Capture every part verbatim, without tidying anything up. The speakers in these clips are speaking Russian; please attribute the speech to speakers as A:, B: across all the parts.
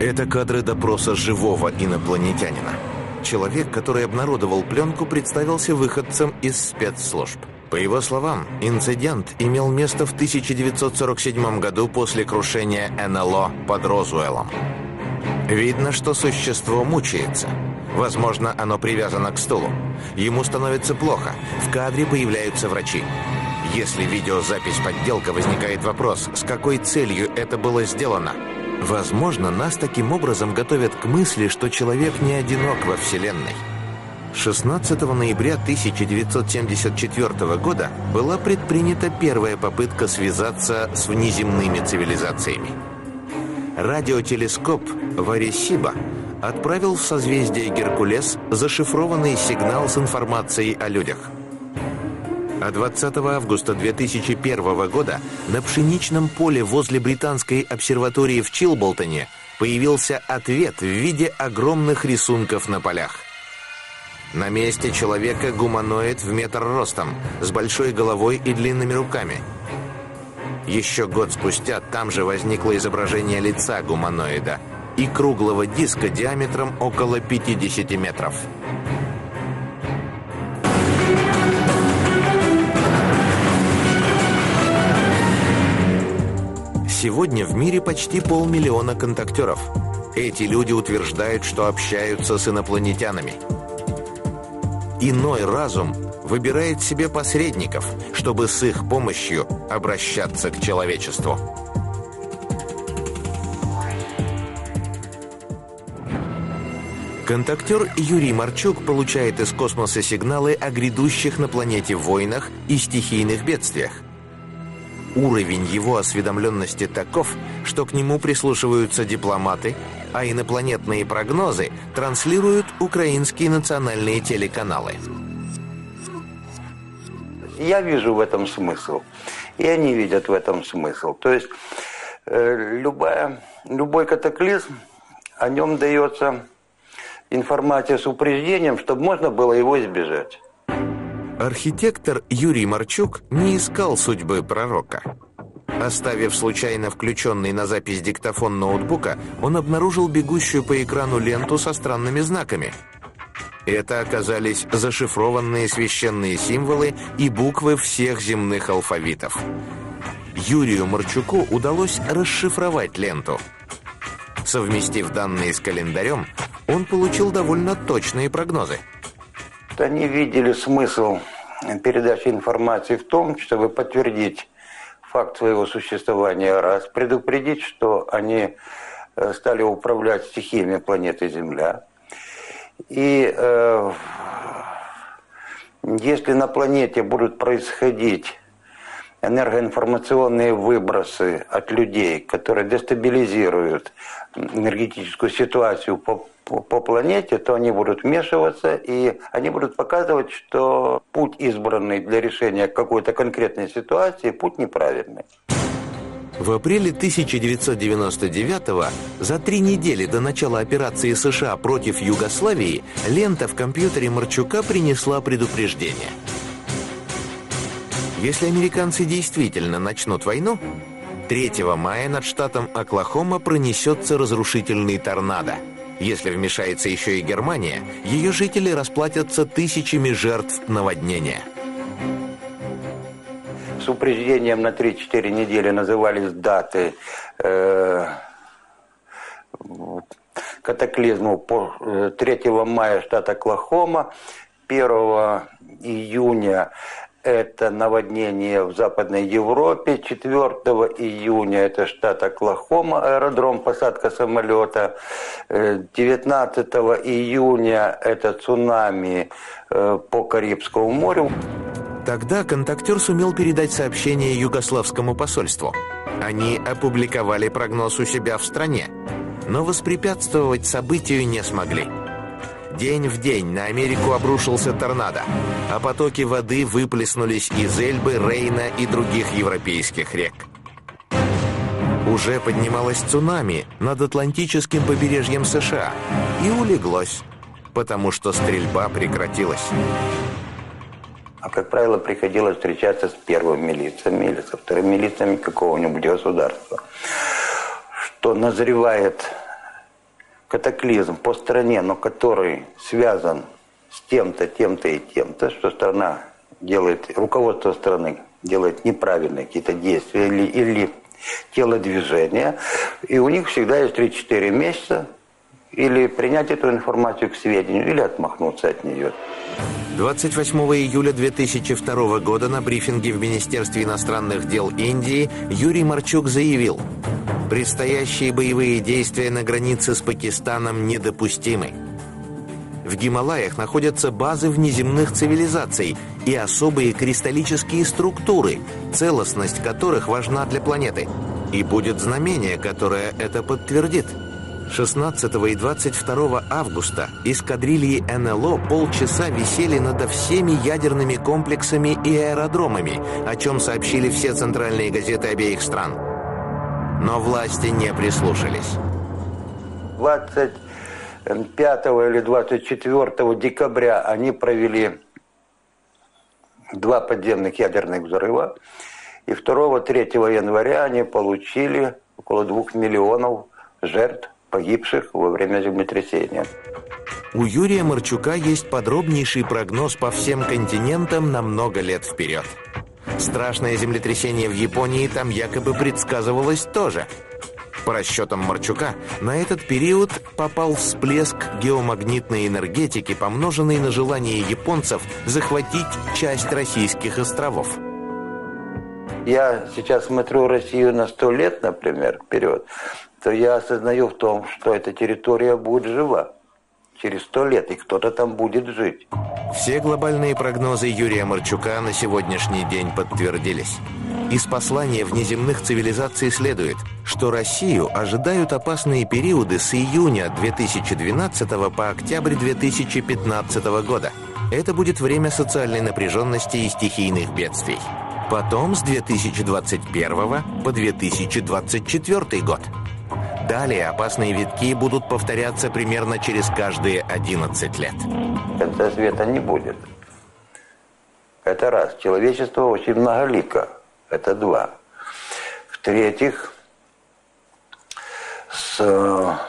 A: Это кадры допроса живого инопланетянина. Человек, который обнародовал пленку, представился выходцем из спецслужб. По его словам, инцидент имел место в тысяча девятьсот сорок седьмом году после крушения эн эл о под Розуэллом. Видно, что существо мучается. Возможно, оно привязано к стулу. Ему становится плохо. В кадре появляются врачи. Если видеозапись подделка, возникает вопрос, с какой целью это было сделано. Возможно, нас таким образом готовят к мысли, что человек не одинок во Вселенной. шестнадцатого ноября тысяча девятьсот семьдесят четвёртого года была предпринята первая попытка связаться с внеземными цивилизациями. Радиотелескоп в Аресибо отправил в созвездие Геркулес зашифрованный сигнал с информацией о людях. А двадцатого августа две тысячи первого года на пшеничном поле возле британской обсерватории в Чилблтоне появился ответ в виде огромных рисунков на полях. На месте человека гуманоид в метр ростом, с большой головой и длинными руками. Еще год спустя там же возникло изображение лица гуманоида и круглого диска диаметром около пятидесяти метров. Сегодня в мире почти полмиллиона контактеров. Эти люди утверждают, что общаются с инопланетянами. Иной разум выбирает себе посредников, чтобы с их помощью обращаться к человечеству. Контактер Юрий Марчук получает из космоса сигналы о грядущих на планете войнах и стихийных бедствиях. Уровень его осведомленности таков, что к нему прислушиваются дипломаты, а инопланетные прогнозы транслируют украинские национальные телеканалы.
B: Я вижу в этом смысл, и они видят в этом смысл. То есть э, любая, любой катаклизм, о нем дается информация с упреждением, чтобы можно было его избежать.
A: Архитектор Юрий Марчук не искал судьбы пророка. Оставив случайно включенный на запись диктофон ноутбука, он обнаружил бегущую по экрану ленту со странными знаками. Это оказались зашифрованные священные символы и буквы всех земных алфавитов. Юрию Марчуку удалось расшифровать ленту. Совместив данные с календарем, он получил довольно точные прогнозы.
B: Они видели смысл передачи информации в том, чтобы подтвердить факт своего существования, раз, предупредить, что они стали управлять стихиями планеты Земля. И э, если на планете будут происходить энергоинформационные выбросы от людей, которые дестабилизируют энергетическую ситуацию по по планете, то они будут вмешиваться, и они будут показывать, что путь, избранный для решения какой-то конкретной ситуации, путь неправильный.
A: В апреле тысяча девятьсот девяносто девятого, за три недели до начала операции США против Югославии, лента в компьютере Марчука принесла предупреждение. Если американцы действительно начнут войну, третьего мая над штатом Оклахома пронесется разрушительный торнадо. Если вмешается еще и Германия, ее жители расплатятся тысячами жертв наводнения.
B: С упреждением на три-четыре недели назывались даты э, катаклизму. По третьего мая штат Оклахома, первого июня это наводнение в Западной Европе, четвёртого июня это штат Оклахома, аэродром, посадка самолета, девятнадцатого июня это цунами по Карибскому морю.
A: Тогда контактер сумел передать сообщение югославскому посольству. Они опубликовали прогноз у себя в стране, но воспрепятствовать событию не смогли. День в день на Америку обрушился торнадо, а потоки воды выплеснулись из Эльбы, Рейна и других европейских рек. Уже поднималось цунами над Атлантическим побережьем США и улеглось, потому что стрельба прекратилась.
B: А, как правило, приходилось встречаться с первыми лицами или со вторыми лицами какого-нибудь государства, что назревает катаклизм по стране, но который связан с тем-то, тем-то и тем-то, что страна делает, руководство страны делает неправильные какие-то действия или, или телодвижения, и у них всегда есть три-четыре месяца или принять эту информацию к сведению, или отмахнуться от нее.
A: двадцать восьмого июля две тысячи второго года на брифинге в Министерстве иностранных дел Индии Юрий Марчук заявил: предстоящие боевые действия на границе с Пакистаном недопустимы. В Гималаях находятся базы внеземных цивилизаций и особые кристаллические структуры, целостность которых важна для планеты. И будет знамение, которое это подтвердит. шестнадцатого и двадцать второго августа эскадрильи эн эл о полчаса висели над всеми ядерными комплексами и аэродромами, о чем сообщили все центральные газеты обеих стран. Но власти не прислушались.
B: двадцать пятого или двадцать четвёртого декабря они провели два подземных ядерных взрыва, и второго-третьего января они получили около двух миллионов жертв, погибших во время землетрясения.
A: У Юрия Марчука есть подробнейший прогноз по всем континентам на много лет вперед. Страшное землетрясение в Японии там якобы предсказывалось тоже. По расчетам Марчука, на этот период попал всплеск геомагнитной энергетики, помноженный на желание японцев захватить часть российских островов.
B: Я сейчас смотрю Россию на сто лет, например, вперед, то я осознаю в том, что эта территория будет жива через сто лет, и кто-то там будет жить.
A: Все глобальные прогнозы Юрия Марчука на сегодняшний день подтвердились. Из послания внеземных цивилизаций следует, что Россию ожидают опасные периоды с июня две тысячи двенадцатого по октябрь две тысячи пятнадцатого года. Это будет время социальной напряженности и стихийных бедствий. Потом с две тысячи двадцать первого по две тысячи двадцать четвёртый год. Далее опасные витки будут повторяться примерно через каждые одиннадцать лет.
B: Конца света не будет. Это раз. Человечество очень многолико. Это два. В-третьих, с,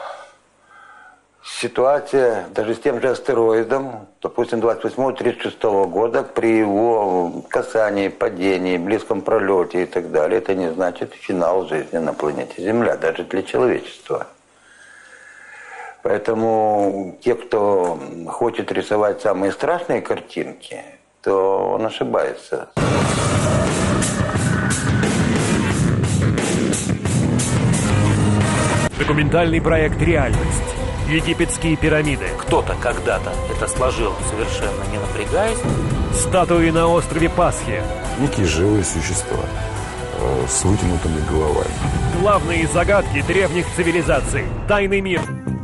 B: ситуация даже с тем же астероидом, допустим, двадцать восьмого тридцать шестого года, при его касании, падении, близком пролете и так далее, это не значит финал жизни на планете Земля, даже для человечества. Поэтому те, кто хочет рисовать самые страшные картинки, то он ошибается.
C: Документальный проект «Реальность». Египетские пирамиды.
D: Кто-то когда-то это сложил, совершенно не напрягаясь.
C: Статуи на острове Пасхи.
E: Некие живые существа э, с вытянутыми головами.
C: Главные загадки древних цивилизаций. Тайный мир.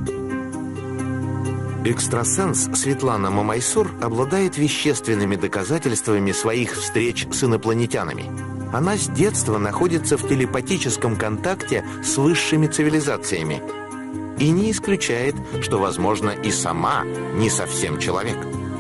A: Экстрасенс Светлана Мамайсур обладает вещественными доказательствами своих встреч с инопланетянами. Она с детства находится в телепатическом контакте с высшими цивилизациями и не исключает, что, возможно, и сама не совсем человек.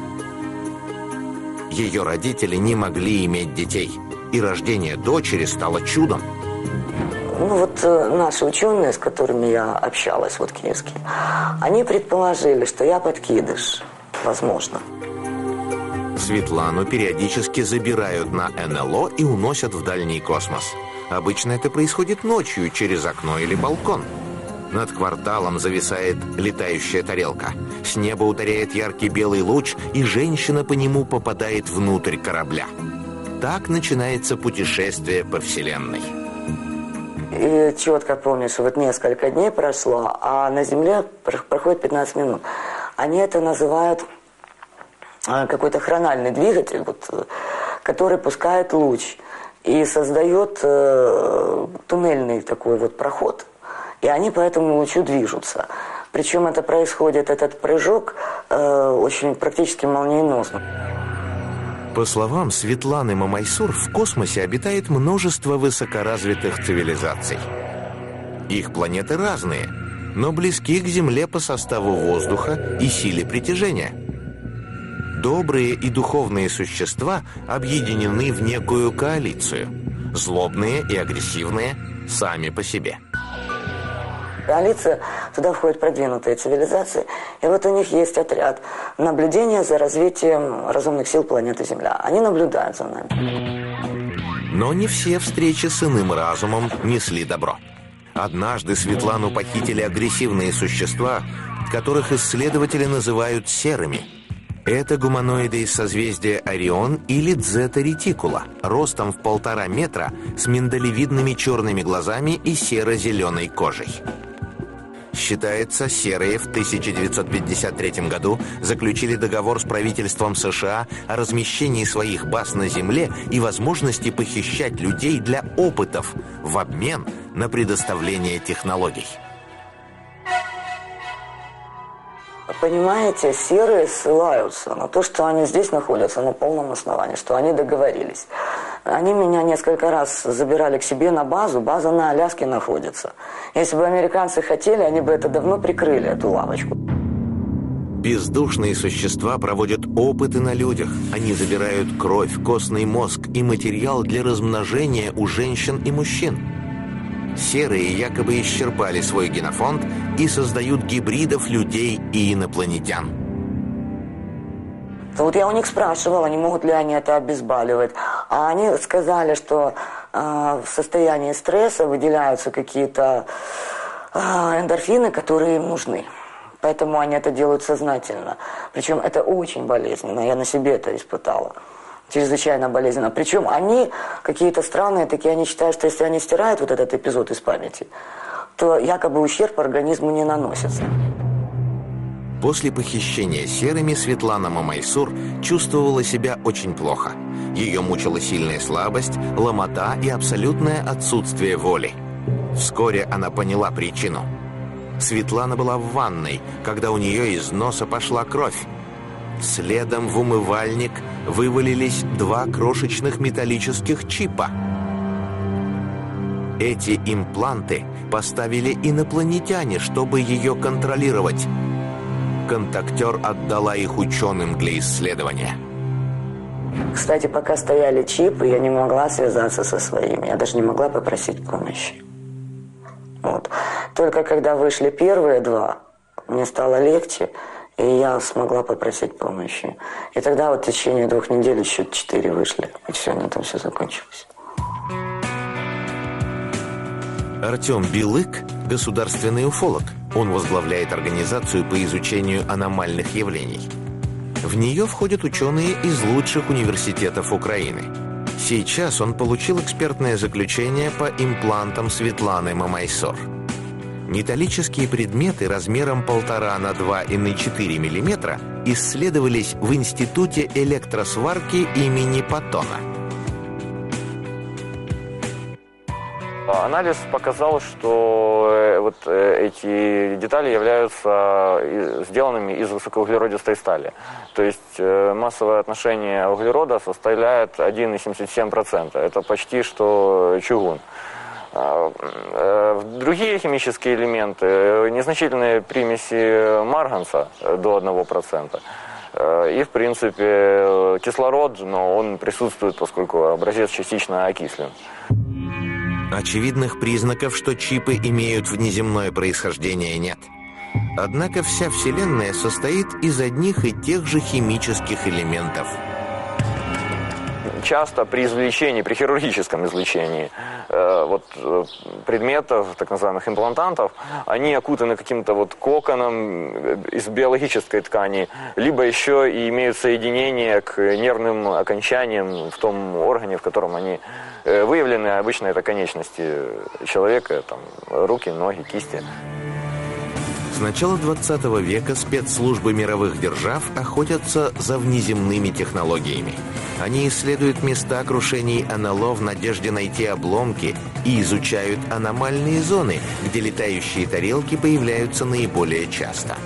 A: Ее родители не могли иметь детей, и рождение дочери стало чудом.
F: Ну вот наши ученые, с которыми я общалась, вот киевские, они предположили, что я подкидыш, возможно.
A: Светлану периодически забирают на эн эл о и уносят в дальний космос. Обычно это происходит ночью через окно или балкон. Над кварталом зависает летающая тарелка. С неба ударяет яркий белый луч, и женщина по нему попадает внутрь корабля. Так начинается путешествие по Вселенной.
F: И четко помню, что вот несколько дней прошло, а на Земле проходит пятнадцать минут. Они это называют какой-то хрональный двигатель, вот, который пускает луч и создает э, туннельный такой вот проход. И они по этому лучу движутся. Причем это происходит, этот прыжок, э, очень практически молниеносно.
A: По словам Светланы Мамайсур, в космосе обитает множество высокоразвитых цивилизаций. Их планеты разные, но близки к Земле по составу воздуха и силе притяжения. Добрые и духовные существа объединены в некую коалицию. Злобные и агрессивные сами по себе.
F: Коалиция Туда входят продвинутые цивилизации. И вот у них есть отряд наблюдения за развитием разумных сил планеты Земля. Они наблюдают за нами.
A: Но не все встречи с иным разумом несли добро. Однажды Светлану похитили агрессивные существа, которых исследователи называют серыми. Это гуманоиды из созвездия Орион или Дзета Ретикула, ростом в полтора метра, с миндалевидными черными глазами и серо-зеленой кожей. Считается, серые в тысяча девятьсот пятьдесят третьем году заключили договор с правительством США о размещении своих баз на Земле и возможности похищать людей для опытов в обмен на предоставление технологий.
F: Понимаете, серые ссылаются на то, что они здесь находятся на полном основании, что они договорились. Они меня несколько раз забирали к себе на базу, база на Аляске находится. Если бы американцы хотели, они бы это давно прикрыли, эту лавочку.
A: Бездушные существа проводят опыты на людях. Они забирают кровь, костный мозг и материал для размножения у женщин и мужчин. Серые якобы исчерпали свой генофонд и создают гибридов людей и инопланетян.
F: Вот я у них спрашивала, не могут ли они это обезболивать. А они сказали, что э, в состоянии стресса выделяются какие-то э, эндорфины, которые им нужны. Поэтому они это делают сознательно. Причем это очень болезненно. Я на себе это испытала. Чрезвычайно болезненно. Причем они какие-то странные такие, они считают, что если они стирают вот этот эпизод из памяти, то якобы ущерб организму не наносится.
A: После похищения серыми Светлана Мамайсур чувствовала себя очень плохо. Ее мучила сильная слабость, ломота и абсолютное отсутствие воли. Вскоре она поняла причину. Светлана была в ванной, когда у нее из носа пошла кровь. Следом в умывальник вывалились два крошечных металлических чипа. Эти импланты поставили инопланетяне, чтобы ее контролировать. Контактер отдала их ученым для исследования.
F: Кстати, пока стояли чипы, я не могла связаться со своими. Я даже не могла попросить помощи. Вот. Только когда вышли первые два, мне стало легче, и я смогла попросить помощи. И тогда вот в течение двух недель еще четыре вышли. И все, на этом все закончилось.
A: Артем Билык – государственный уфолог. Он возглавляет организацию по изучению аномальных явлений. В нее входят ученые из лучших университетов Украины. Сейчас он получил экспертное заключение по имплантам Светланы Мамайсур. Металлические предметы размером полтора на два и на четыре миллиметра исследовались в Институте электросварки имени Паттона.
G: Анализ показал, что вот эти детали являются сделанными из высокоуглеродистой стали. То есть массовое отношение углерода составляет один целых семьдесят семь сотых процента. Это почти что чугун. Другие химические элементы, незначительные примеси марганца до одного процента. И, в принципе, кислород, но он присутствует, поскольку образец частично окислен.
A: Очевидных признаков, что чипы имеют внеземное происхождение, нет. Однако вся Вселенная состоит из одних и тех же химических элементов.
G: Часто при извлечении, при хирургическом извлечении э, вот, э, предметов, так называемых имплантантов, они окутаны каким-то вот коконом из биологической ткани, либо еще и имеют соединение к нервным окончаниям в том органе, в котором они э, выявлены. Обычно это конечности человека, там, руки, ноги, кисти.
A: С начала двадцатого века спецслужбы мировых держав охотятся за внеземными технологиями. Они исследуют места крушений эн эл о в надежде найти обломки и изучают аномальные зоны, где летающие тарелки появляются наиболее часто.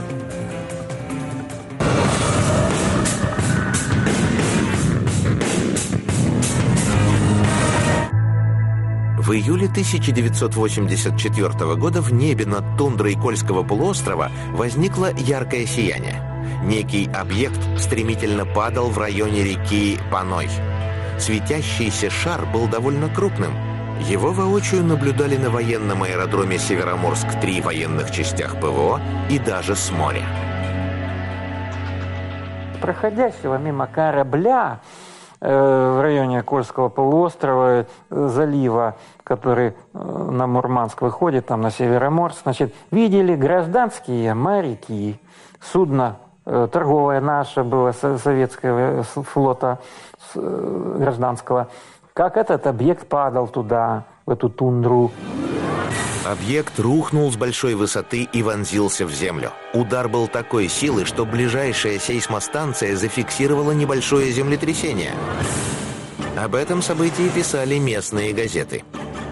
A: В июле тысяча девятьсот восемьдесят четвёртого года в небе над тундрой Кольского полуострова возникло яркое сияние. Некий объект стремительно падал в районе реки Паной. Светящийся шар был довольно крупным. Его воочию наблюдали на военном аэродроме Североморск-три, военных частях ПВО и даже с моря.
H: Проходящего мимо корабля э, в районе Кольского полуострова, э, залива, который э, на Мурманск выходит, там на Североморск, значит, видели гражданские моряки, судно э, торговое наше было, советского флота э, гражданского, как этот объект падал туда, в эту тундру.
A: Объект рухнул с большой высоты и вонзился в землю. Удар был такой силы, что ближайшая сейсмостанция зафиксировала небольшое землетрясение. Об этом событии писали местные газеты.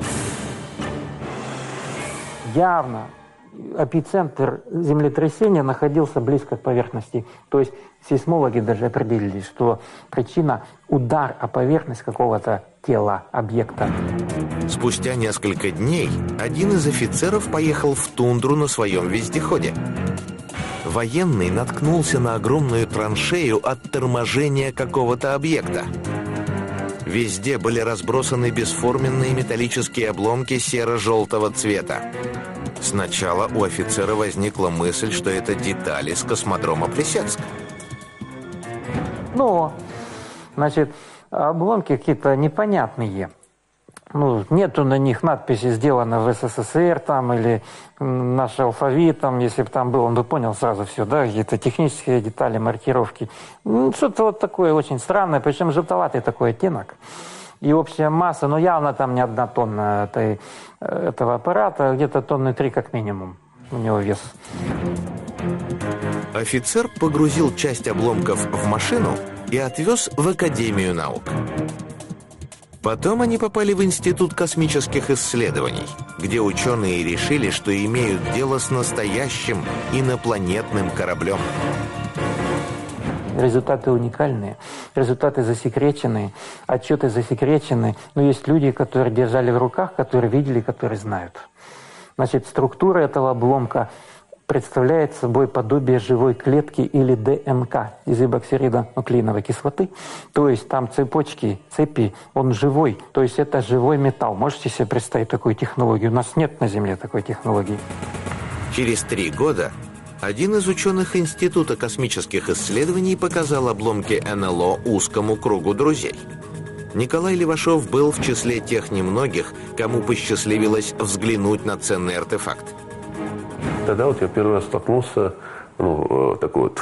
H: Явно эпицентр землетрясения находился близко к поверхности. То есть сейсмологи даже определили, что причина – удар о поверхность какого-то тела, объекта.
A: Спустя несколько дней один из офицеров поехал в тундру на своем вездеходе. Военный наткнулся на огромную траншею от торможения какого-то объекта. Везде были разбросаны бесформенные металлические обломки серо-желтого цвета. Сначала у офицера возникла мысль, что это детали с космодрома Плесецк.
H: Ну, значит, обломки какие-то непонятные. Ну, нету на них надписи «Сделано в СССР» там, или «Наш алфавит», там, если бы там был, он бы понял сразу все, да, какие-то технические детали, маркировки. Ну, что-то вот такое очень странное, причем желтоватый такой оттенок. И общая масса, ну, явно там не одна тонна этой, этого аппарата, где-то тонны три как минимум у него вес.
A: Офицер погрузил часть обломков в машину и отвез в Академию наук. Потом они попали в Институт космических исследований, где ученые решили, что имеют дело с настоящим инопланетным кораблем.
H: Результаты уникальные, результаты засекреченные, отчеты засекречены. Но есть люди, которые держали в руках, которые видели, которые знают. Значит, структура этого обломка представляет собой подобие живой клетки или ДНК, дезоксирибонуклеиновой кислоты. То есть там цепочки, цепи, он живой. То есть это живой металл. Можете себе представить такую технологию? У нас нет на Земле такой технологии.
A: Через три года один из ученых Института космических исследований показал обломки эн эл о узкому кругу друзей. Николай Левашов был в числе тех немногих, кому посчастливилось взглянуть на ценный артефакт.
E: Тогда вот я первый раз столкнулся, ну, такой вот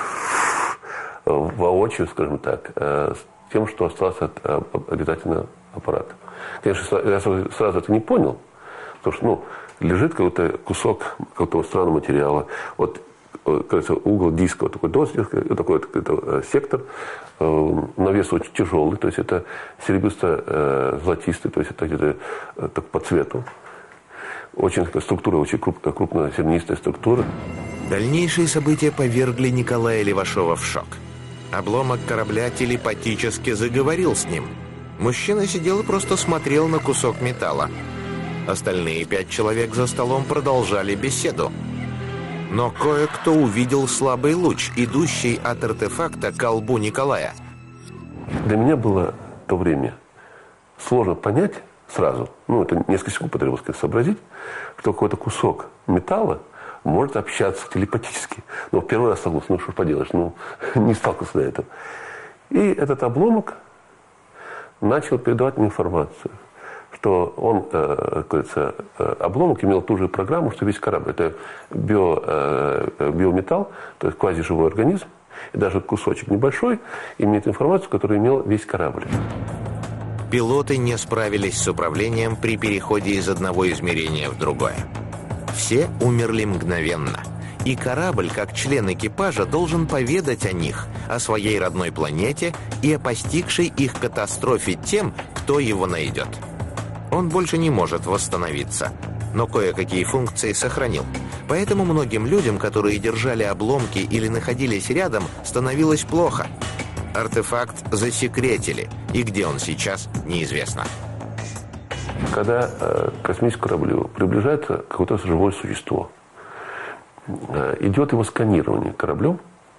E: воочию, скажем так, с тем, что осталось от летательного аппарата. Конечно, я сразу это не понял, потому что, ну, лежит какой-то кусок какого-то странного материала. Вот, кажется, угол диска, вот такой доск, такой вот сектор, навес очень тяжелый, то есть это серебристо-золотистый, то есть это где-то так по цвету. Очень такая структура, очень крупная, крупнозернистая структура.
A: Дальнейшие события повергли Николая Левашова в шок. Обломок корабля телепатически заговорил с ним. Мужчина сидел и просто смотрел на кусок металла. Остальные пять человек за столом продолжали беседу. Но кое-кто увидел слабый луч, идущий от артефакта к колбу Николая.
E: Для меня было в то время сложно понять сразу, ну, это несколько секунд потребовалось сообразить, что какой-то кусок металла может общаться телепатически. Но первый раз столкнулся, ну, что ж поделаешь, ну, не сталкивался до этого. И этот обломок начал передавать мне информацию, что он, э, кажется, обломок имел ту же программу, что весь корабль. Это био, э, биометалл, то есть квазиживой организм, и даже кусочек небольшой имеет информацию, которую имел весь корабль.
A: Пилоты не справились с управлением при переходе из одного измерения в другое. Все умерли мгновенно. И корабль, как член экипажа, должен поведать о них, о своей родной планете и о постигшей их катастрофе тем, кто его найдет. Он больше не может восстановиться, но кое-какие функции сохранил. Поэтому многим людям, которые держали обломки или находились рядом, становилось плохо. Артефакт засекретили, и где он сейчас, неизвестно.
E: Когда э, к космическому кораблю приближается какое-то живое существо, э, идет его сканирование кораблем,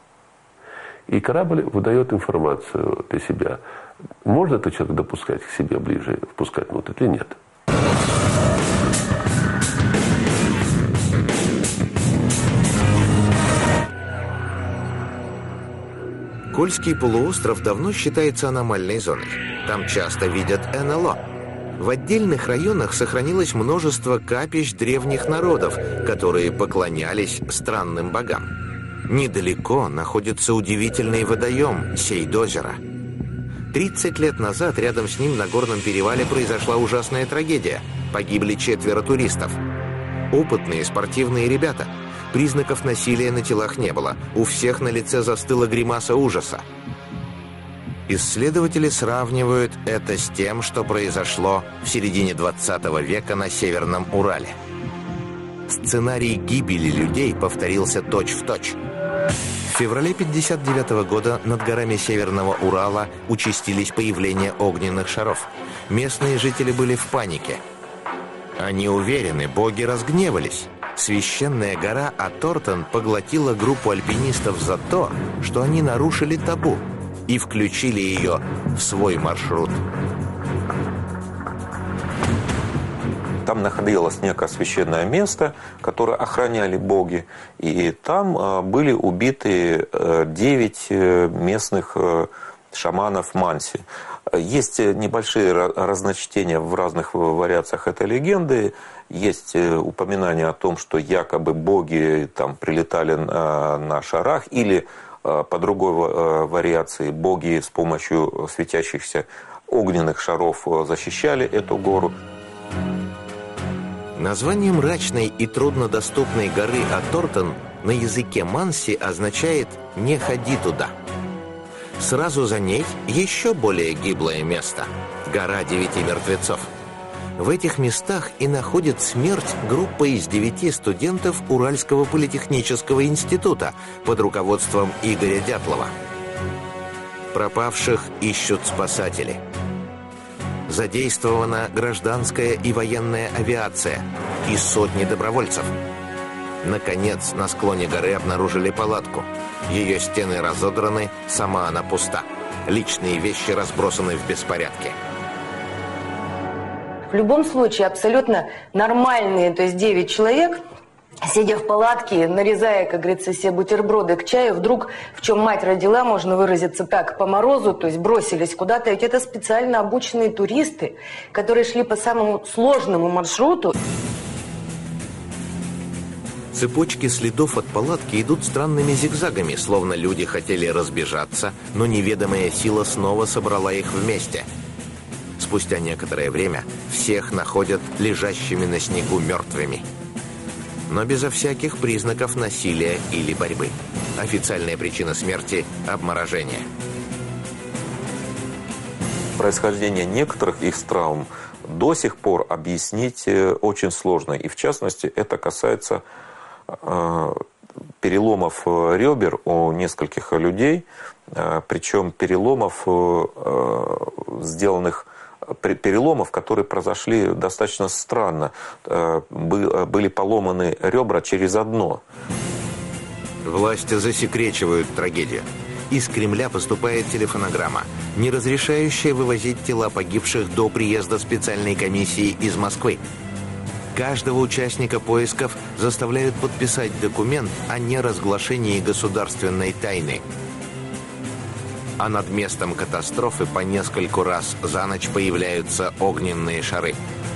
E: и корабль выдает информацию для себя. Можно этот человек допускать к себе ближе, впускать внутрь или нет?
A: Кольский полуостров давно считается аномальной зоной. Там часто видят эн эл о. В отдельных районах сохранилось множество капищ древних народов, которые поклонялись странным богам. Недалеко находится удивительный водоем Сейдозеро. тридцать лет назад рядом с ним на горном перевале произошла ужасная трагедия. Погибли четверо туристов. Опытные спортивные ребята. Признаков насилия на телах не было. У всех на лице застыла гримаса ужаса. Исследователи сравнивают это с тем, что произошло в середине двадцатого века на Северном Урале. Сценарий гибели людей повторился точь-в-точь. В феврале пятьдесят девятого года над горами Северного Урала участились появления огненных шаров. Местные жители были в панике. Они уверены, боги разгневались. Священная гора Атортон поглотила группу альпинистов за то, что они нарушили табу и включили ее в свой маршрут.
I: Там находилось некое священное место, которое охраняли боги, и там были убиты девять местных шаманов Манси. Есть небольшие разночтения в разных вариациях этой легенды. Есть упоминание о том, что якобы боги там прилетали на, на шарах, или по другой вариации боги с помощью светящихся огненных шаров защищали эту гору.
A: Название мрачной и труднодоступной горы Атортон на языке манси означает «не ходи туда». Сразу за ней еще более гиблое место – гора девяти мертвецов. В этих местах и находит смерть группа из девяти студентов Уральского политехнического института под руководством Игоря Дятлова. Пропавших ищут спасатели. Задействована гражданская и военная авиация и сотни добровольцев. Наконец, на склоне горы обнаружили палатку. Ее стены разодраны, сама она пуста. Личные вещи разбросаны в беспорядке.
J: В любом случае, абсолютно нормальные, то есть девять человек, сидя в палатке, нарезая, как говорится, себе бутерброды к чаю, вдруг, в чем мать родила, можно выразиться так, по морозу, то есть бросились куда-то. Ведь это специально обученные туристы, которые шли по самому сложному маршруту.
A: Цепочки следов от палатки идут странными зигзагами, словно люди хотели разбежаться, но неведомая сила снова собрала их вместе. Спустя некоторое время всех находят лежащими на снегу мертвыми. Но безо всяких признаков насилия или борьбы. Официальная причина смерти – обморожение.
I: Происхождение некоторых из травм до сих пор объяснить очень сложно. И в частности, это касается э, переломов ребер у нескольких людей. Э, причем переломов, э, сделанных переломов, которые произошли достаточно странно. Были поломаны ребра через одно.
A: Власти засекречивают трагедию. Из Кремля поступает телефонограмма, не разрешающая вывозить тела погибших до приезда специальной комиссии из Москвы. Каждого участника поисков заставляют подписать документ о неразглашении государственной тайны. А над местом катастрофы по нескольку раз за ночь появляются огненные шары.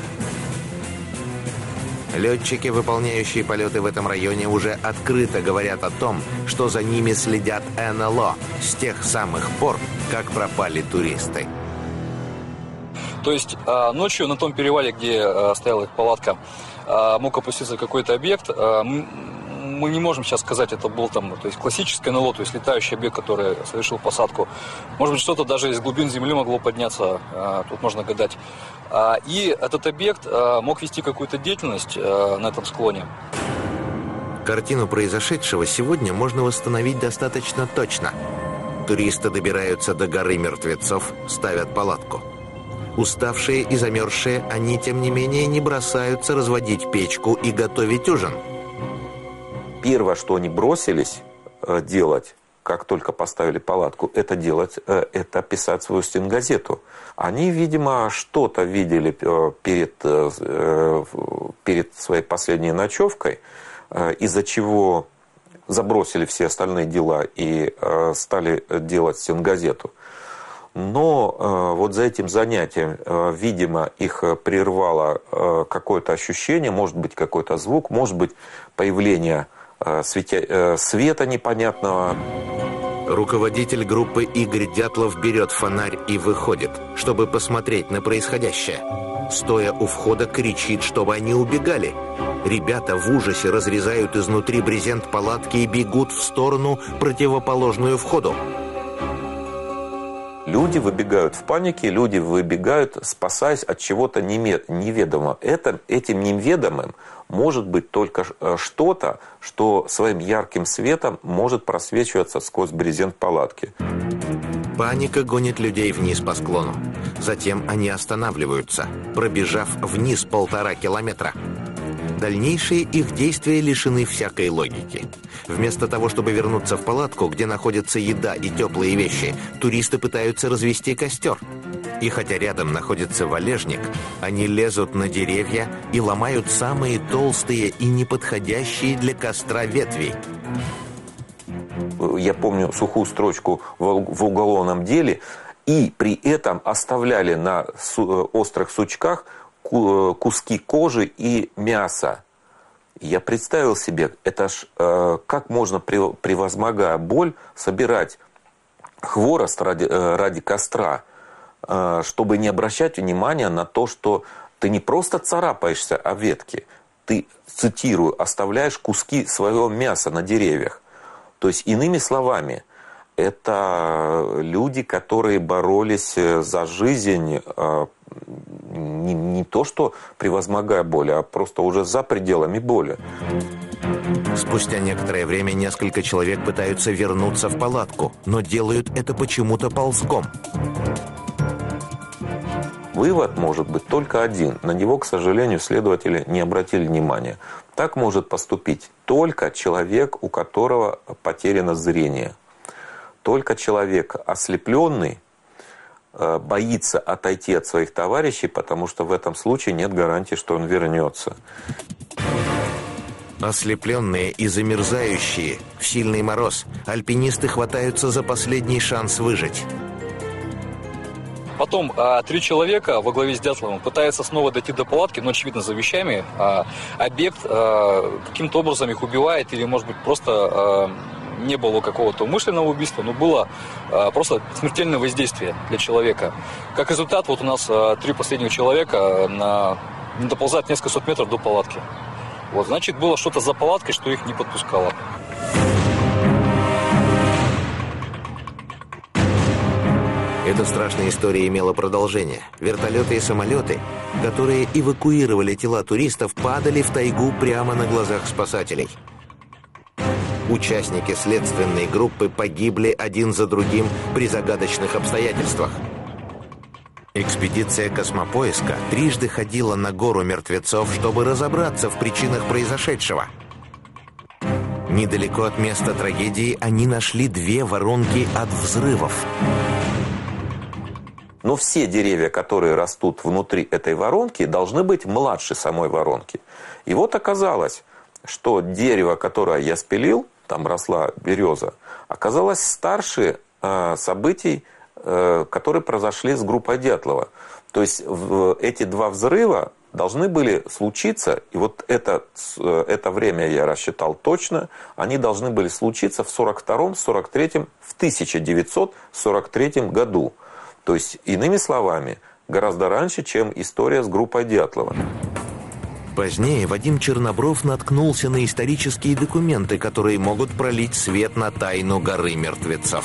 A: Летчики, выполняющие полеты в этом районе, уже открыто говорят о том, что за ними следят эн эл о с тех самых пор, как пропали туристы.
K: То есть ночью на том перевале, где стояла их палатка, мог опуститься какой-то объект. Мы не можем сейчас сказать, это был там, то есть классическое эн эл о, то есть летающий объект, который совершил посадку. Может быть, что-то даже из глубин земли могло подняться, тут можно гадать. И этот объект мог вести какую-то деятельность на этом склоне.
A: Картину произошедшего сегодня можно восстановить достаточно точно. Туристы добираются до горы мертвецов, ставят палатку. Уставшие и замерзшие, они, тем не менее, не бросаются разводить печку и готовить ужин.
I: Первое, что они бросились делать, как только поставили палатку, это делать, это писать свою стенгазету. Они, видимо, что-то видели перед, перед своей последней ночевкой, из-за чего забросили все остальные дела и стали делать стенгазету. Но вот за этим занятием, видимо, их прервало какое-то ощущение, может быть, какой-то звук, может быть, появление светя... света непонятного.
A: Руководитель группы Игорь Дятлов берет фонарь и выходит, чтобы посмотреть на происходящее. Стоя у входа, кричит, чтобы они убегали. Ребята в ужасе разрезают изнутри брезент палатки и бегут в сторону, противоположную входу.
I: Люди выбегают в панике, люди выбегают, спасаясь от чего-то неведомого. Это, этим неведомым может быть только что-то, что своим ярким светом может просвечиваться сквозь брезент палатки.
A: Паника гонит людей вниз по склону. Затем они останавливаются, пробежав вниз полтора километра. Дальнейшие их действия лишены всякой логики. Вместо того, чтобы вернуться в палатку, где находится еда и теплые вещи, туристы пытаются развести костер. И хотя рядом находится валежник, они лезут на деревья и ломают самые толстые и неподходящие для костра ветви.
I: Я помню сухую строчку в уголовном деле, и при этом оставляли на острых сучках куски кожи и мяса. Я представил себе, это ж э, как можно, превозмогая боль, собирать хворост ради, э, ради костра, э, чтобы не обращать внимания на то, что ты не просто царапаешься о ветке, ты, цитирую, оставляешь куски своего мяса на деревьях. То есть, иными словами, это люди, которые боролись за жизнь, э, Не, не то, что превозмогая боль, а просто уже за пределами боли.
A: Спустя некоторое время несколько человек пытаются вернуться в палатку, но делают это почему-то ползком.
I: Вывод может быть только один. На него, к сожалению, следователи не обратили внимания. Так может поступить только человек, у которого потеряно зрение. Только человек ослепленный боится отойти от своих товарищей, потому что в этом случае нет гарантии, что он вернется.
A: Ослепленные и замерзающие в сильный мороз, альпинисты хватаются за последний шанс выжить.
K: Потом а, три человека во главе с Дятловым пытаются снова дойти до палатки, но, очевидно, за вещами. А, объект а, каким-то образом их убивает или, может быть, просто... А, не было какого-то умышленного убийства, но было а, просто смертельное воздействие для человека. Как результат, вот у нас а, три последних человека на, не доползают несколько сот метров до палатки. Вот, значит, было что-то за палаткой, что их не подпускало.
A: Эта страшная история имела продолжение. Вертолеты и самолеты, которые эвакуировали тела туристов, падали в тайгу прямо на глазах спасателей. Участники следственной группы погибли один за другим при загадочных обстоятельствах. Экспедиция космопоиска трижды ходила на гору мертвецов, чтобы разобраться в причинах произошедшего. Недалеко от места трагедии они нашли две воронки от взрывов.
I: Но все деревья, которые растут внутри этой воронки, должны быть младше самой воронки. И вот оказалось, что дерево, которое я спилил, там росла береза, оказалось старше э, событий, э, которые произошли с группой Дятлова. То есть в, эти два взрыва должны были случиться, и вот это, это время я рассчитал точно, они должны были случиться в сорок втором, сорок третьем, в тысяча девятьсот сорок третьем году. То есть, иными словами, гораздо раньше, чем история с группой Дятлова.
A: Позднее Вадим Чернобров наткнулся на исторические документы, которые могут пролить свет на тайну горы мертвецов.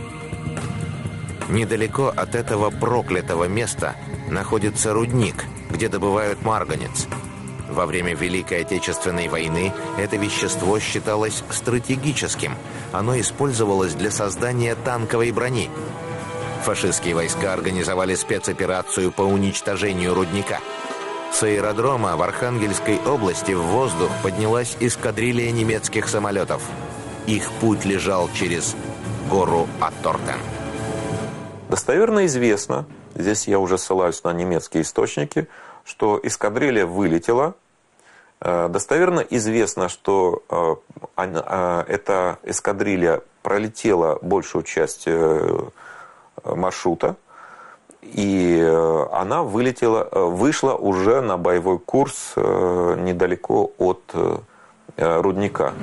A: Недалеко от этого проклятого места находится рудник, где добывают марганец. Во время Великой Отечественной войны это вещество считалось стратегическим. Оно использовалось для создания танковой брони. Фашистские войска организовали спецоперацию по уничтожению рудника. С аэродрома в Архангельской области в воздух поднялась эскадрилья немецких самолетов. Их путь лежал через гору Атортен.
I: Достоверно известно, здесь я уже ссылаюсь на немецкие источники, что эскадрилья вылетела. Достоверно известно, что эта эскадрилья пролетела большую часть маршрута, и она вылетела, вышла уже на боевой курс недалеко от рудника.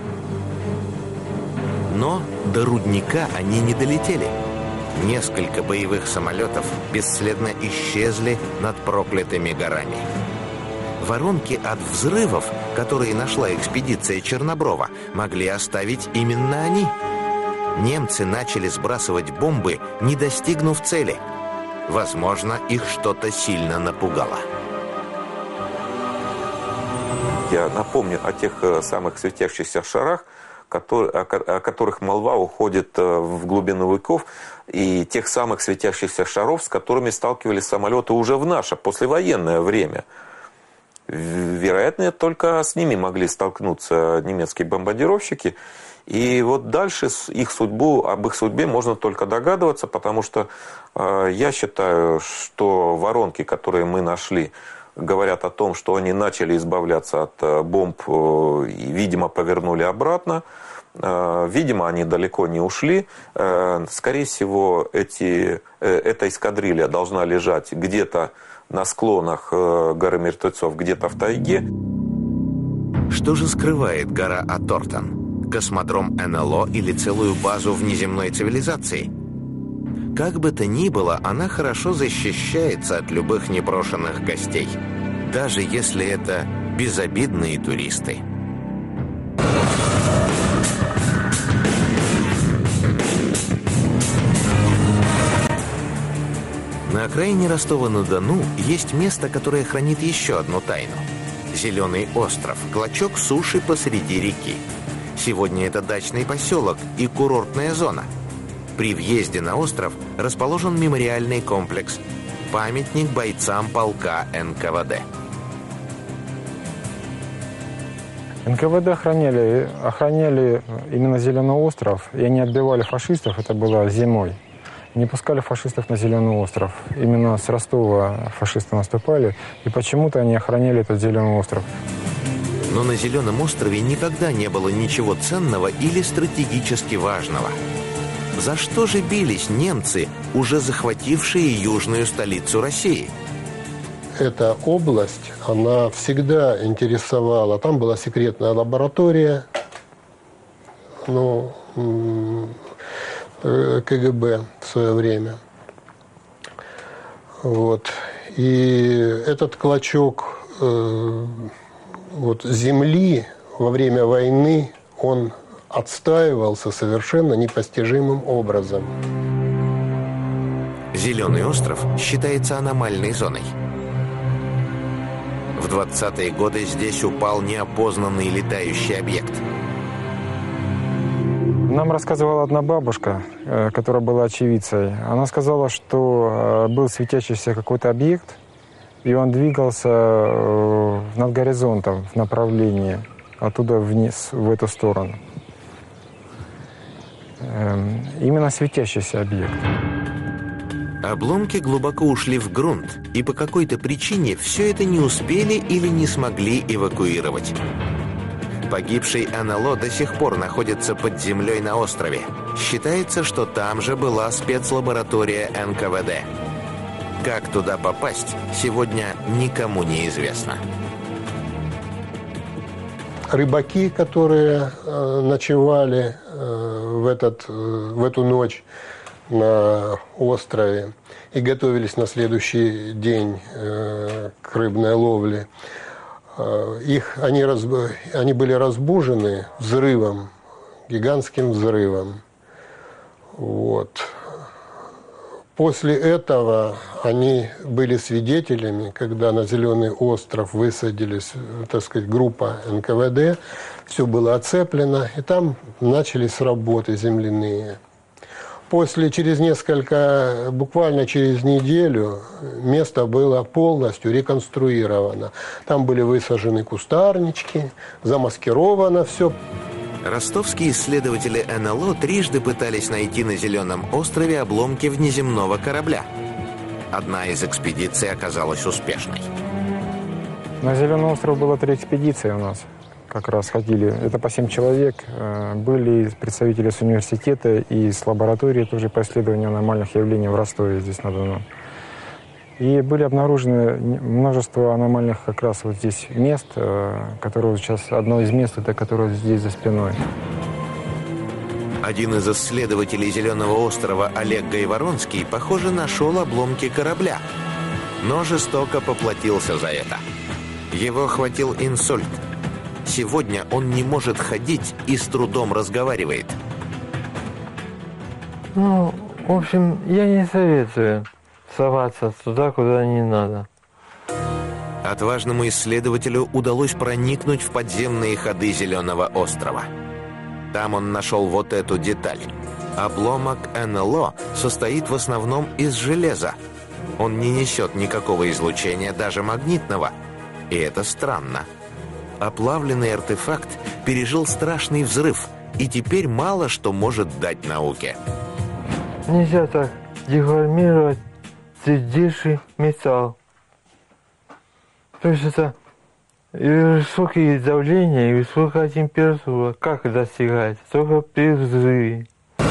A: Но до рудника они не долетели. Несколько боевых самолетов бесследно исчезли над проклятыми горами. Воронки от взрывов, которые нашла экспедиция Черноброва, могли оставить именно они. Немцы начали сбрасывать бомбы, не достигнув цели. Возможно, их что-то сильно напугало.
I: Я напомню о тех самых светящихся шарах, который, о, о которых молва уходит в глубину веков, и тех самых светящихся шаров, с которыми сталкивались самолеты уже в наше послевоенное время. Вероятно, только с ними могли столкнуться немецкие бомбардировщики. И вот дальше их судьбу, об их судьбе можно только догадываться, потому что э, я считаю, что воронки, которые мы нашли, говорят о том, что они начали избавляться от бомб и, видимо, повернули обратно. Видимо, они далеко не ушли. Скорее всего, эти, эта эскадрилья должна лежать где-то на склонах горы Мертвецов, где-то в тайге.
A: Что же скрывает гора Атортен? Космодром эн эл о или целую базу внеземной цивилизации? Как бы то ни было, она хорошо защищается от любых непрошенных гостей, даже если это безобидные туристы. На окраине Ростова-на-Дону есть место, которое хранит еще одну тайну. Зеленый остров, клочок суши посреди реки. Сегодня это дачный поселок и курортная зона. При въезде на остров расположен мемориальный комплекс, памятник бойцам полка эн ка вэ дэ.
L: эн ка вэ дэ охраняли, охраняли именно Зеленый остров, и они отбивали фашистов, это было зимой. Не пускали фашистов на Зеленый остров. Именно с Ростова фашисты наступали, и почему-то они охраняли этот Зеленый остров.
A: Но на Зеленом острове никогда не было ничего ценного или стратегически важного. За что же бились немцы, уже захватившие южную столицу России?
M: Эта область, она всегда интересовала. Там была секретная лаборатория, ну, ка гэ бэ в свое время. Вот. И этот клочок э, вот, земли во время войны, он отстаивался совершенно непостижимым образом.
A: Зеленый остров считается аномальной зоной. В двадцатые годы здесь упал неопознанный летающий объект.
L: Нам рассказывала одна бабушка, которая была очевидцей. Она сказала, что был светящийся какой-то объект, и он двигался над горизонтом в направлении оттуда вниз, в эту сторону. Именно светящийся объект.
A: Обломки глубоко ушли в грунт, и по какой-то причине все это не успели или не смогли эвакуировать. Погибший эн эл о до сих пор находится под землей на острове. Считается, что там же была спецлаборатория эн ка вэ дэ. Как туда попасть, сегодня никому не известно.
M: Рыбаки, которые э, ночевали э, в, этот, э, в эту ночь на острове и готовились на следующий день э, к рыбной ловле, э, их, они, раз, они были разбужены взрывом, гигантским взрывом. Вот. После этого они были свидетелями, когда на Зеленый остров высадились, так сказать, группа эн ка вэ дэ, все было оцеплено, и там начались работы земляные. После, через несколько, буквально через неделю, место было полностью реконструировано. Там были высажены кустарнички, замаскировано все.
A: Ростовские исследователи эн эл о трижды пытались найти на Зеленом острове обломки внеземного корабля. Одна из экспедиций оказалась успешной.
L: На Зеленый остров было три экспедиции у нас. Как раз ходили. Это по семь человек. Были представители с университета и с лаборатории тоже по исследованию аномальных явлений в Ростове, здесь на Дону. И были обнаружены множество аномальных как раз вот здесь мест, которые сейчас, одно из мест, это которое здесь за спиной.
A: Один из исследователей Зеленого острова, Олег Гайворонский, похоже, нашел обломки корабля, но жестоко поплатился за это. Его хватил инсульт. Сегодня он не может ходить и с трудом разговаривает.
N: Ну, в общем, я не советую соваться туда, куда не надо.
A: Отважному исследователю удалось проникнуть в подземные ходы Зеленого острова. Там он нашел вот эту деталь. Обломок эн эл о состоит в основном из железа. Он не несет никакого излучения, даже магнитного. И это странно. Оплавленный артефакт пережил страшный взрыв и теперь мало что может дать науке.
N: Нельзя так деформировать твердейший металл. То есть это и высокие давления, и высокая температура. Как достигать? Только при взрыве.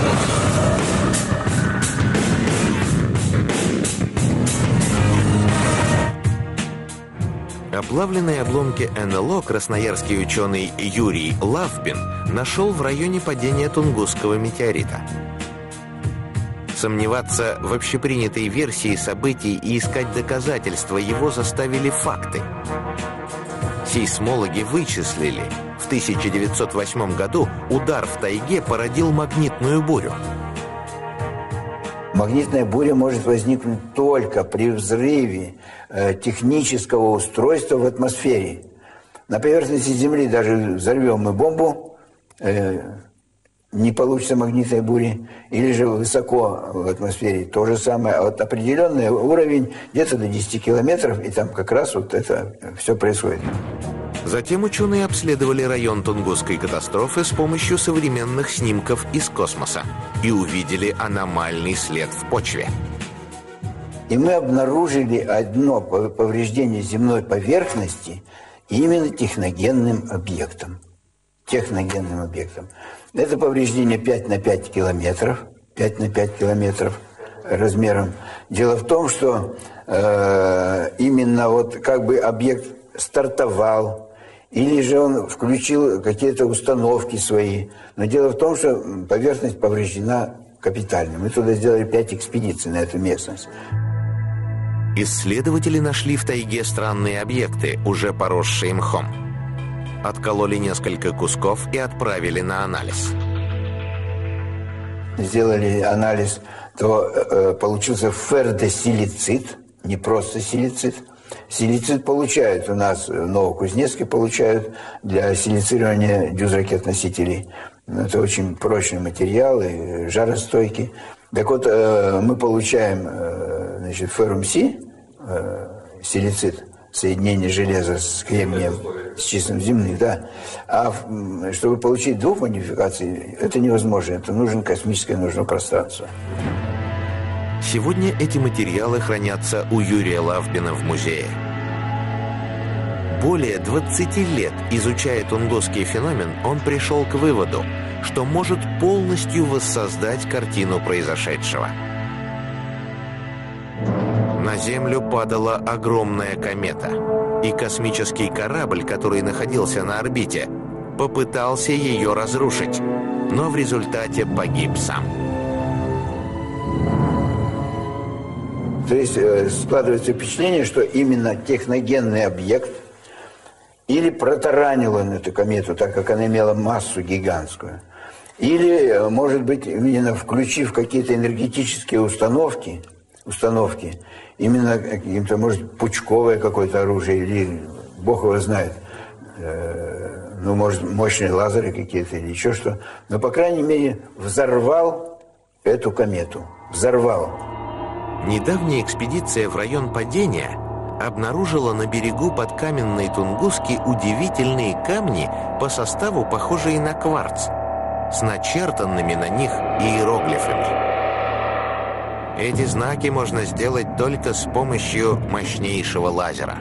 A: Оплавленные обломки эн эл о красноярский ученый Юрий Лавбин нашел в районе падения Тунгусского метеорита. Сомневаться в общепринятой версии событий и искать доказательства его заставили факты. Сейсмологи вычислили, в тысяча девятьсот восьмом году удар в тайге породил магнитную бурю.
O: Магнитная буря может возникнуть только при взрыве э, технического устройства в атмосфере. На поверхности Земли даже взорвем мы бомбу, э, не получится магнитной бури, или же высоко в атмосфере то же самое. А вот определенный уровень где-то до десяти километров, и там как раз вот это все происходит.
A: Затем ученые обследовали район Тунгусской катастрофы с помощью современных снимков из космоса и увидели аномальный след в почве.
O: И мы обнаружили одно повреждение земной поверхности именно техногенным объектом. Техногенным объектом. Это повреждение пять на пять километров, пять на пять километров размером. Дело в том, что э, именно вот как бы объект стартовал, или же он включил какие-то установки свои. Но дело в том, что поверхность повреждена капитально. Мы туда сделали пять экспедиций на эту местность.
A: Исследователи нашли в тайге странные объекты, уже поросшие мхом. Откололи несколько кусков и отправили на анализ.
O: Сделали анализ, то э, получился фердосилицит, не просто силицит. Силицит получают у нас в Новокузнецке, получают для силицирования дюз-ракет-носителей. Это очень прочный материал и жаростойкий. Так вот, э, мы получаем э, значит, феррум-си, э, силицит, соединение железа с кремнием, с чистым земным, да. А чтобы получить двух модификаций, это невозможно. Это нужно космическое, нужно пространство.
A: Сегодня эти материалы хранятся у Юрия Лавбина в музее. Более двадцати лет изучая тунгусский феномен, он пришел к выводу, что может полностью воссоздать картину произошедшего. На Землю падала огромная комета, и космический корабль, который находился на орбите, попытался ее разрушить, но в результате погиб сам.
O: То есть складывается впечатление, что именно техногенный объект или протаранил он эту комету, так как она имела массу гигантскую, или, может быть, именно включив какие-то энергетические установки, установки, именно каким-то, может, пучковое какое-то оружие, или бог его знает, э, ну, может, мощные лазеры какие-то или еще что, но, по крайней мере, взорвал эту комету, взорвал.
A: Недавняя экспедиция в район падения обнаружила на берегу подкаменной Тунгуски удивительные камни по составу, похожие на кварц, с начертанными на них иероглифами. Эти знаки можно сделать только с помощью мощнейшего лазера.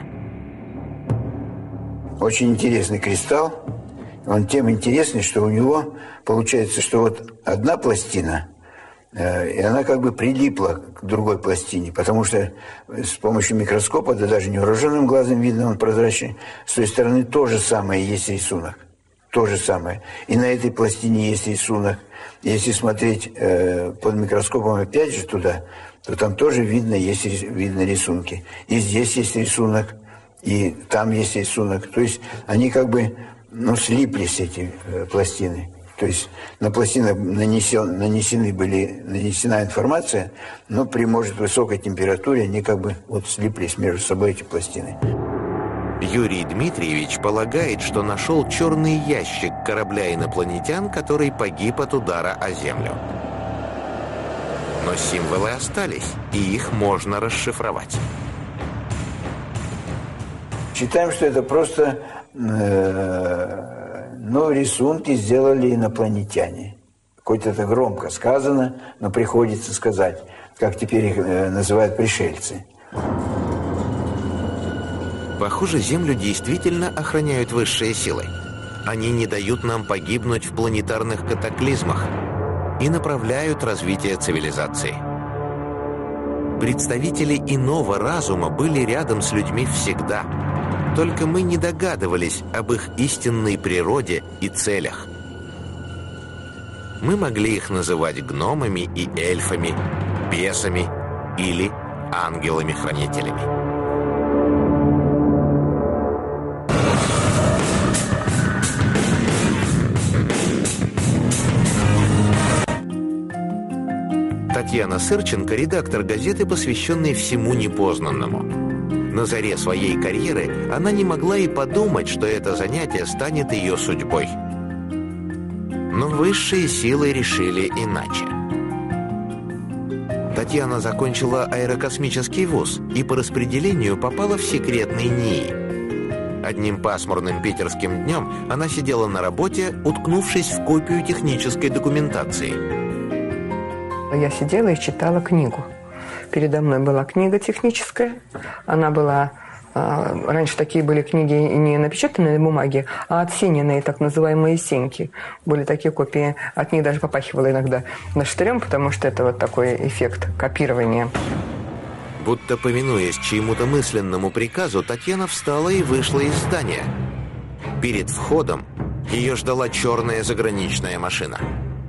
O: Очень интересный кристалл. Он тем интересный, что у него получается, что вот одна пластина, э, и она как бы прилипла к другой пластине, потому что с помощью микроскопа, да даже невооруженным глазом видно, он прозрачный, с той стороны то же самое есть рисунок. То же самое. И на этой пластине есть рисунок. Если смотреть э, под микроскопом опять же туда, то там тоже видно, есть видно рисунки. И здесь есть рисунок, и там есть рисунок. То есть они как бы, ну, слиплись, эти э, пластины. То есть на пластины нанесен, нанесены были, нанесена информация, но при, может, высокой температуре они как бы вот слиплись между собой, эти пластины.
A: Юрий Дмитриевич полагает, что нашел черный ящик корабля инопланетян, который погиб от удара о Землю. Но символы остались, и их можно расшифровать.
O: Считаем, что это просто э, ну, рисунки сделали инопланетяне. Хоть это громко сказано, но приходится сказать, как теперь их э, называют пришельцы.
A: Похоже, Землю действительно охраняют высшие силы. Они не дают нам погибнуть в планетарных катаклизмах и направляют развитие цивилизации. Представители иного разума были рядом с людьми всегда. Только мы не догадывались об их истинной природе и целях. Мы могли их называть гномами и эльфами, бесами или ангелами-хранителями. Татьяна Сырченко – редактор газеты, посвященной всему непознанному. На заре своей карьеры она не могла и подумать, что это занятие станет ее судьбой. Но высшие силы решили иначе. Татьяна закончила аэрокосмический вуз и по распределению попала в секретный НИИ. Одним пасмурным питерским днем она сидела на работе, уткнувшись в копию технической документации.
P: Я сидела и читала книгу. Передо мной была книга техническая. Она была... Э, раньше такие были книги не напечатанные на бумаге, а отсененные, так называемые сеньки. Были такие копии. От них даже попахивало иногда наштырем, потому что это вот такой эффект копирования.
A: Будто повинуясь чьему-то мысленному приказу, Татьяна встала и вышла из здания. Перед входом ее ждала черная заграничная машина.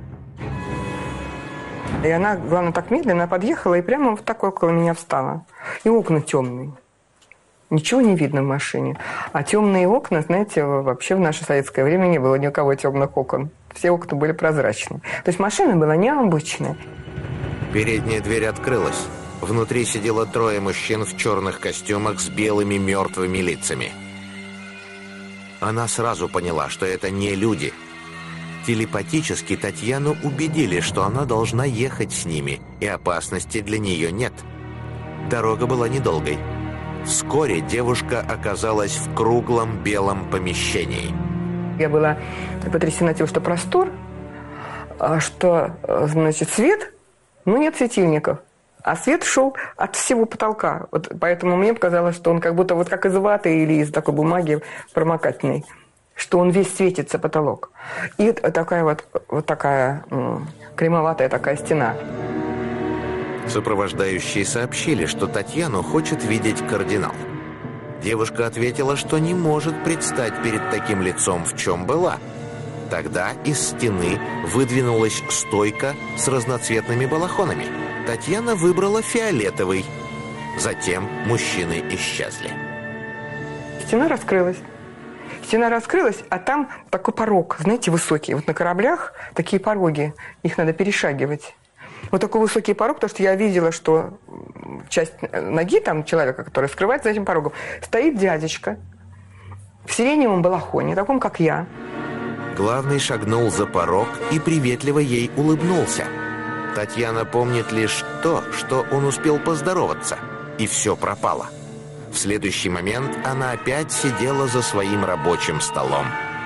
P: И она, главное, так медленно подъехала и прямо вот так около меня встала. И окна темные. Ничего не видно в машине. А темные окна, знаете, вообще в наше советское время не было ни у кого темных окон. Все окна были прозрачные. То есть машина была необычная.
A: Передняя дверь открылась. Внутри сидело трое мужчин в черных костюмах с белыми мертвыми лицами. Она сразу поняла, что это не люди. Телепатически Татьяну убедили, что она должна ехать с ними, и опасности для нее нет. Дорога была недолгой. Вскоре девушка оказалась в круглом белом помещении.
P: Я была потрясена тем, что простор, что, значит, свет, ну, нет светильников, а свет шел от всего потолка. Вот поэтому мне показалось, что он как будто вот как из ваты или из такой бумаги промокательной, что он весь светится, потолок. И такая вот, вот такая кремоватая такая стена.
A: Сопровождающие сообщили, что Татьяну хочет видеть кардинал. Девушка ответила, что не может предстать перед таким лицом, в чем была. Тогда из стены выдвинулась стойка с разноцветными балахонами. Татьяна выбрала фиолетовый. Затем мужчины исчезли.
P: Стена раскрылась. Стена раскрылась, а там такой порог, знаете, высокий. Вот на кораблях такие пороги, их надо перешагивать. Вот такой высокий порог, потому что я видела, что часть ноги там человека, который скрывается за этим порогом, стоит дядечка в сиреневом балахоне, таком, как я.
A: Главный шагнул за порог и приветливо ей улыбнулся. Татьяна помнит лишь то, что он успел поздороваться, и все пропало. В следующий момент она опять сидела за своим рабочим столом.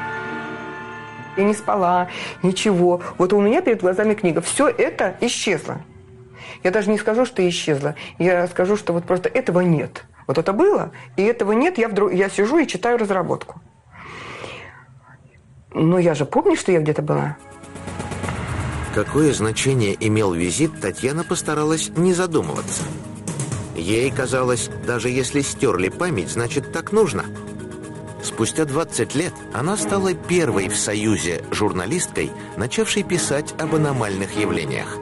P: Я не спала, ничего. Вот у меня перед глазами книга. Все это исчезло. Я даже не скажу, что исчезло. Я скажу, что вот просто этого нет. Вот это было, и этого нет. Я, вдруг, я сижу и читаю разработку. Но я же помню, что я где-то была.
A: Какое значение имел визит, Татьяна постаралась не задумываться. Ей казалось, даже если стерли память, значит так нужно. Спустя двадцать лет она стала первой в Союзе журналисткой, начавшей писать об аномальных явлениях.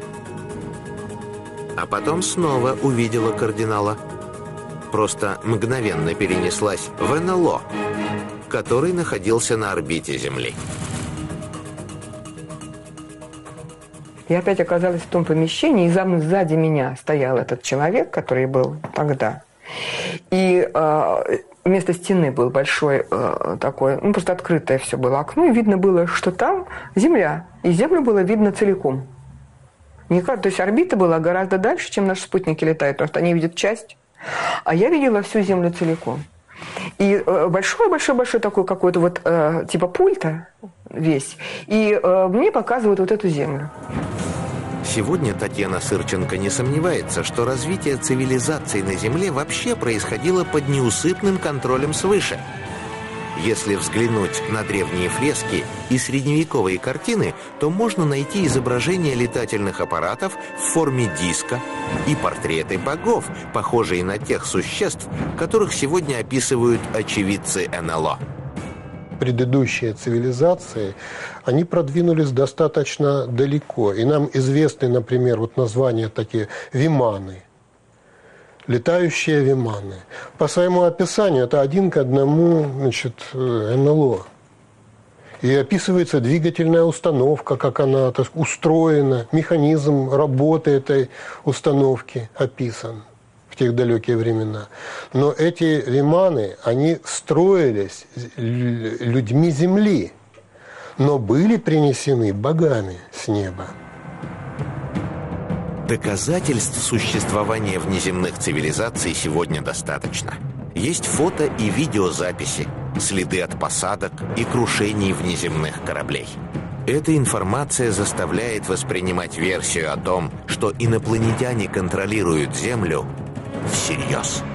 A: А потом снова увидела кардинала. Просто мгновенно перенеслась в эн эл о, который находился на орбите Земли.
P: Я опять оказалась в том помещении, и за мной, сзади меня стоял этот человек, который был тогда. И э, вместо стены был большой э, такой, ну просто открытое все было окно, и видно было, что там земля. И землю было видно целиком. Никак, то есть орбита была гораздо дальше, чем наши спутники летают, потому что они видят часть. А я видела всю Землю целиком. И большой-большой-большой э, такой какой-то вот э, типа пульта весь. И э, мне показывают вот эту Землю.
A: Сегодня Татьяна Сырченко не сомневается, что развитие цивилизации на Земле вообще происходило под неусыпным контролем свыше. Если взглянуть на древние фрески и средневековые картины, то можно найти изображения летательных аппаратов в форме диска и портреты богов, похожие на тех существ, которых сегодня описывают очевидцы эн эл о.
M: Предыдущие цивилизации, они продвинулись достаточно далеко. И нам известны, например, вот названия такие «виманы». Летающие виманы. По своему описанию это один к одному, значит, эн эл о. И описывается двигательная установка, как она так, устроена, механизм работы этой установки описан в тех далекие времена. Но эти виманы, они строились людьми Земли, но были принесены богами с неба.
A: Доказательств существования внеземных цивилизаций сегодня достаточно. Есть фото и видеозаписи, следы от посадок и крушений внеземных кораблей. Эта информация заставляет воспринимать версию о том, что инопланетяне контролируют Землю, всерьез.